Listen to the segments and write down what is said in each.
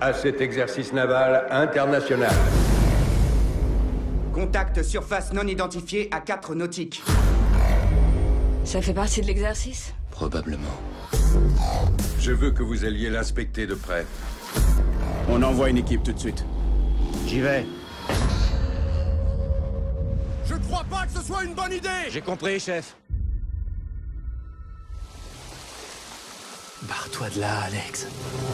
à cet exercice naval international. Contact surface non identifiée à 4 nautiques. Ça fait partie de l'exercice? Probablement. Je veux que vous alliez l'inspecter de près. On envoie une équipe tout de suite. J'y vais. Je crois pas que ce soit une bonne idée! J'ai compris, chef. Barre-toi de là, Alex.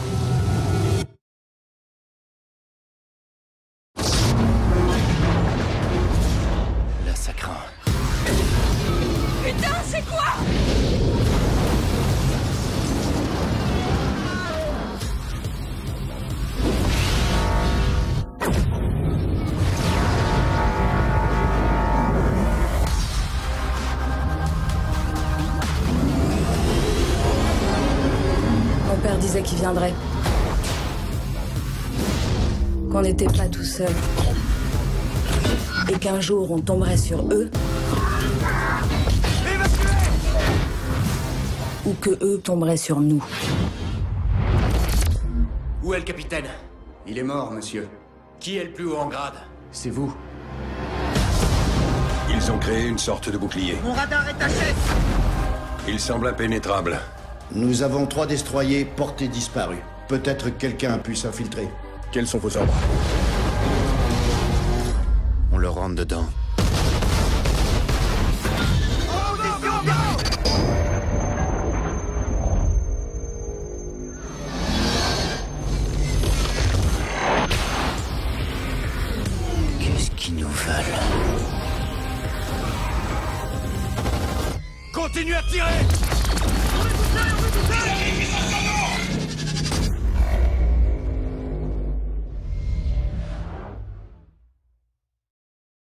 Là, ça craint. Putain, c'est quoi? Mon père disait qu'il viendrait. Qu'on n'était pas tout seul. Et qu'un jour on tomberait sur eux. Ou que eux tomberaient sur nous. Où est le capitaine? Il est mort, monsieur. Qui est le plus haut en grade? C'est vous. Ils ont créé une sorte de bouclier. Mon radar est HS! Il semble impénétrable. Nous avons 3 destroyers portés disparus. Peut-être que quelqu'un a pu s'infiltrer. Quels sont vos ordres? On le rentre dedans. Qu'est-ce qu'ils nous veulent? Continuez à tirer!